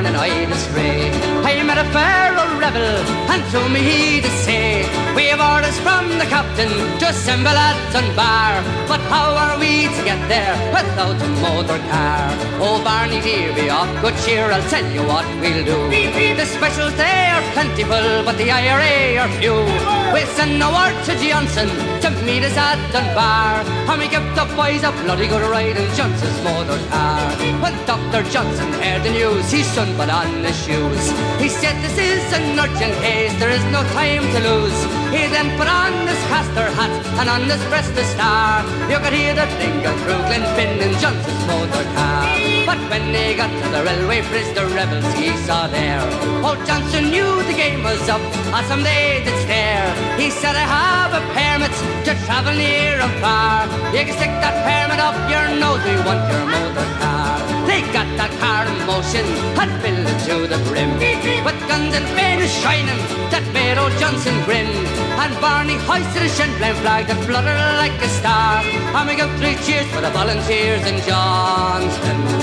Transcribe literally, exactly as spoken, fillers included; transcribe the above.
born and I the stray. I met a fair old rebel, and to me he did say, we have orders from the captain to assemble at Dunbar, but how are we to get there without a motor car? Oh Barney dear, be off good cheer, I'll tell you what we'll do. The specials they are plentiful, but the I R A are few. We'll send no word to Johnson to meet us at Dunbar, and we give the boys a bloody good ride in Johnston's Motor Car. When Doctor Johnson heard the news, he soon put on his shoes. He said this is an urgent case, there is no time to lose. He then put on his castor hat and on his breast a star. You could hear the dingle through Glenfin in Johnston's Motor Car. But when they got to the railway bridge, the rebels he saw there. Oh, Johnson knew the game was up, as some they did stare. He said, I have a permit to travel near and far. You can stick that permit up your nose, we want your motor car. They got that car in motion and filled it to the brim, with guns and banners shining that made old Johnson grin. And Barney hoisted a Shinplain flag that fluttered like a star, and we gave three cheers for the volunteers in Johnston.